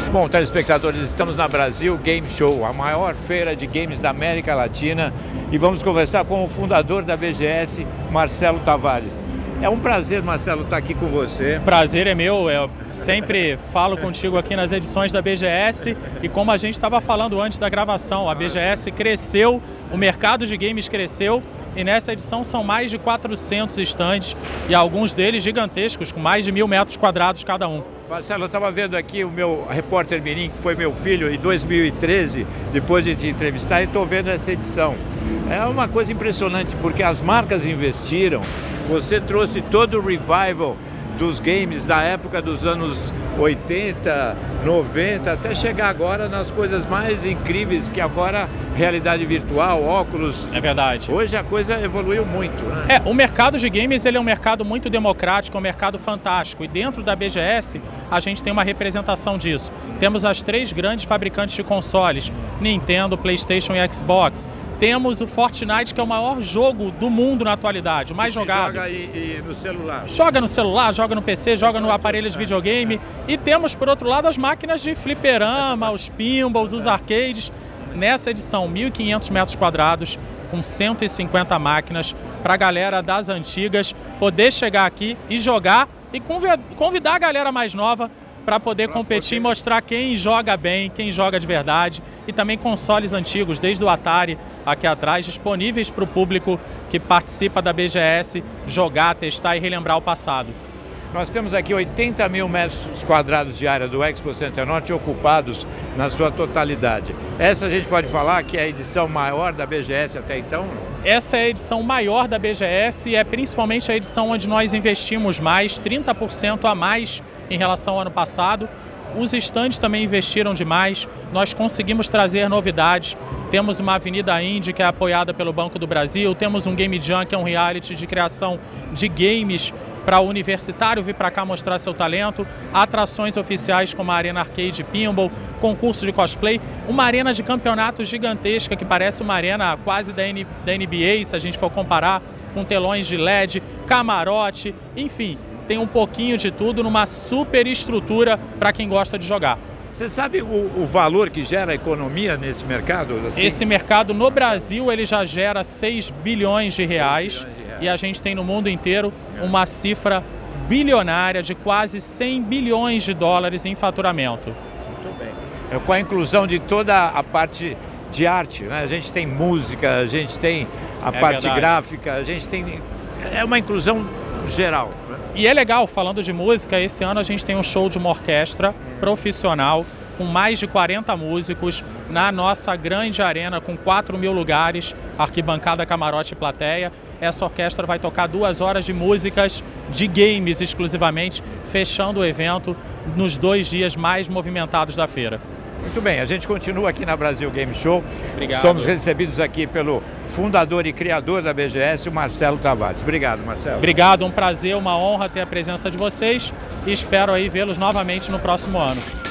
Bom, telespectadores, estamos na Brasil Game Show, a maior feira de games da América Latina, e vamos conversar com o fundador da BGS, Marcelo Tavares. É um prazer, Marcelo, estar aqui com você. Prazer é meu, eu sempre falo contigo aqui nas edições da BGS e como a gente estava falando antes da gravação, a BGS cresceu, o mercado de games cresceu e nessa edição são mais de 400 stands e alguns deles gigantescos, com mais de 1.000 metros quadrados cada um. Marcelo, eu estava vendo aqui o meu repórter mirim, que foi meu filho, em 2013, depois de te entrevistar, e estou vendo essa edição. É uma coisa impressionante, porque as marcas investiram, você trouxe todo o revival dos games da época dos anos 80, 90, até chegar agora nas coisas mais incríveis, que agora realidade virtual, óculos. É verdade. Hoje a coisa evoluiu muito, né? O mercado de games ele é um mercado muito democrático, é um mercado fantástico. E dentro da BGS a gente tem uma representação disso. Temos as 3 grandes fabricantes de consoles, Nintendo, PlayStation e Xbox. Temos o Fortnite, que é o maior jogo do mundo na atualidade, o mais jogado. Joga no celular. Joga no celular, joga no PC, joga no aparelho de videogame. E temos, por outro lado, as máquinas de fliperama, os pinballs, os arcades. Nessa edição, 1.500 metros quadrados, com 150 máquinas, para a galera das antigas poder chegar aqui e jogar e convidar a galera mais nova para poder competir e mostrar quem joga bem, quem joga de verdade. E também consoles antigos, desde o Atari aqui atrás, disponíveis para o público que participa da BGS jogar, testar e relembrar o passado. Nós temos aqui 80.000 metros quadrados de área do Expo Center Norte ocupados na sua totalidade. Essa a gente pode falar que é a edição maior da BGS até então? Essa é a edição maior da BGS e é principalmente a edição onde nós investimos mais, 30% a mais em relação ao ano passado. Os estandes também investiram demais, nós conseguimos trazer novidades. Temos uma Avenida Indie que é apoiada pelo Banco do Brasil, temos um Game Jam que é um reality de criação de games para o universitário vir para cá mostrar seu talento, atrações oficiais como a Arena Arcade Pinball, concurso de cosplay, uma arena de campeonato gigantesca que parece uma arena quase da NBA, se a gente for comparar, com telões de LED, camarote, enfim, tem um pouquinho de tudo numa super estrutura para quem gosta de jogar. Você sabe o valor que gera a economia nesse mercado? Assim? Esse mercado no Brasil ele já gera 6 bilhões de reais e a gente tem no mundo inteiro uma cifra bilionária de quase 100 bilhões de dólares em faturamento. Muito bem. Com a inclusão de toda a parte de arte, né? A gente tem música, a gente tem a parte gráfica, a gente tem... É uma inclusão geral. Né? E é legal, falando de música, esse ano a gente tem um show de uma orquestra profissional com mais de 40 músicos na nossa grande arena com 4.000 lugares, arquibancada, camarote e plateia. Essa orquestra vai tocar 2 horas de músicas de games exclusivamente, fechando o evento nos 2 dias mais movimentados da feira. Muito bem, a gente continua aqui na Brasil Game Show. Obrigado. Somos recebidos aqui pelo fundador e criador da BGS, o Marcelo Tavares. Obrigado, Marcelo. Obrigado, um prazer, uma honra ter a presença de vocês e espero aí vê-los novamente no próximo ano.